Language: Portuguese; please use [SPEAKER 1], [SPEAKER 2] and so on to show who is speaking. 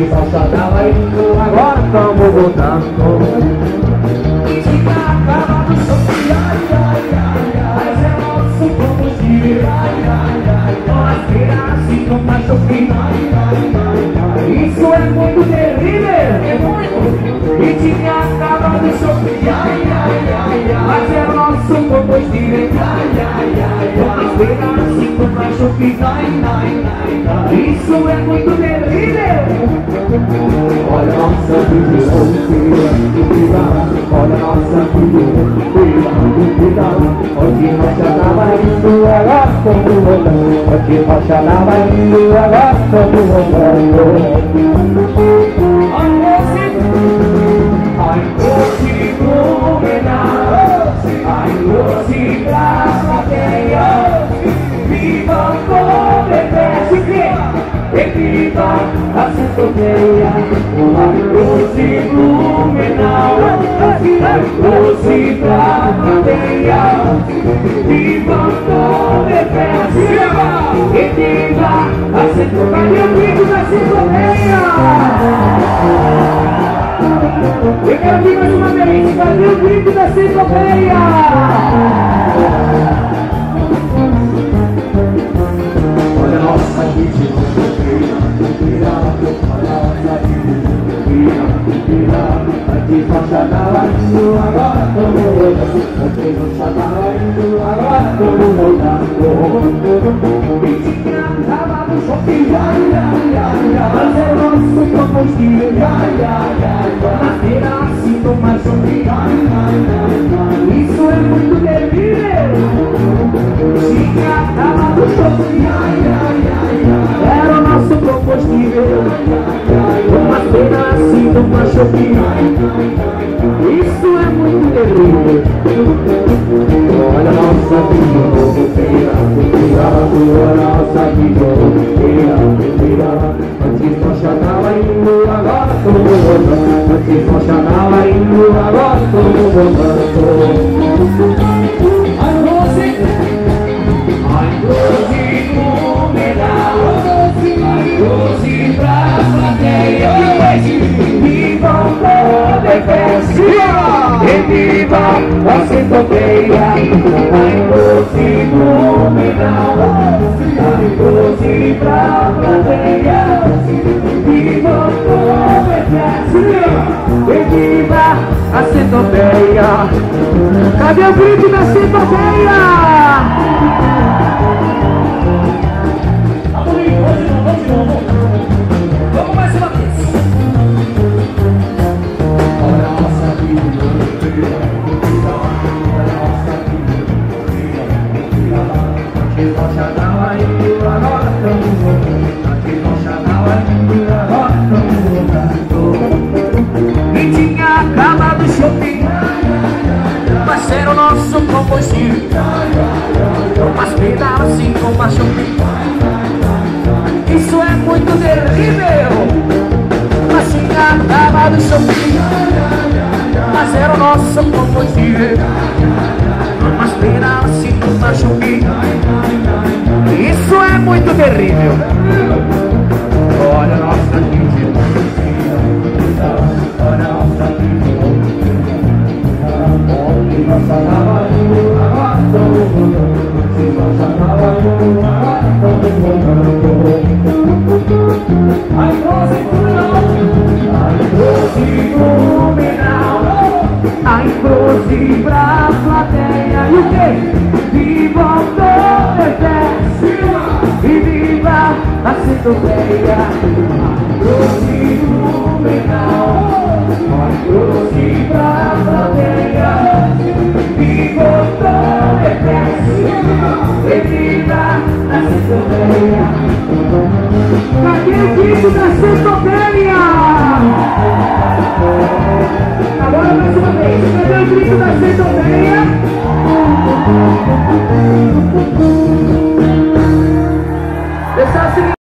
[SPEAKER 1] só tava indo, agora tamo voltando. Tinha acabado o sofrer, ai, ai, ai, mas é nosso combustível, ai, ai, ai, nós assim não machuquei, ai, ai, ai, isso é muito terrível, é muito. E tinha acabado o sofrer, ai, ai, ai, mas é nosso combustível, ai, ai, ai, nós assim não machuquei, ai, ai, ai, isso é muito terrível. Olha nossa vida, olha nossa vida, onde nós já tava indo, agora estamos voltando. Onde nós já tava indo, agora estamos voltando. Ai, doce Blumenau, ai, doce pra plateia, viva o Coberteste, viva a centopeia. Ai, doce Blumenau, ai, doce pra plateia, viva o Coberteste, viva a centopeia. Cadê o grito da centopeia? Eu quero ouvir mais uma vez, cadê o grito da centopeia? Olha a nossa gente, antes nós já tava indo, agora estamos voltando. Antes nós já tava indo, agora estamos voltando. E tinha acabado o shopping, ai, ai, ai, mas é nosso combustível, ai, ai, ai, na feira assim não mais shopping, ai, ai, ai, isso é muito terrível. Tinha acabado o shopping, ai, ai, ai, era o nosso combustível, uma feira assim não mais shopping, isso é muito terrível. Olha a nossa vida, olha a nossa vida, antes nós já tava indo, agora estamos voltando. Antes nós já tava indo, agora estamos voltando. Ai, doce Blumenau, ai, doce pra plateia, viva o Coberteste, viva a centopeia. Ai, doce Blumenau, ai, doce pra plateia, viva o Coberteste, viva a centopeia. Cadê o grito da centopeia? Vamos mais uma vez. Olha a nossa vida, antes nós já tava indo, agora estamos voltando. Antes nós já tava indo, agora estamos voltando. E tinha acabado o shopping, mas era o nosso combustível, umas pedaços assim com uma shopping. Isso é muito terrível. Mas tinha acabado o shopping, mas era o nosso combustível, umas penas assim com uma shopping. Isso é muito terrível. Olha a nossa gente, olha a nossa gente, onde nós já tava indo, agora estamos voltando. Se nós já tava indo, agora estamos voltando. Ai, doce Blumenau, ai, doce pra plateia. E o quê? Viva o Coberteste, e viva a centopeia. Doce Blumenau, ai, doce pra plateia, viva o Coberteste, e viva a centopeia. Cadê o grito da centopeia? Agora mais uma vez, cadê o grito da centopeia?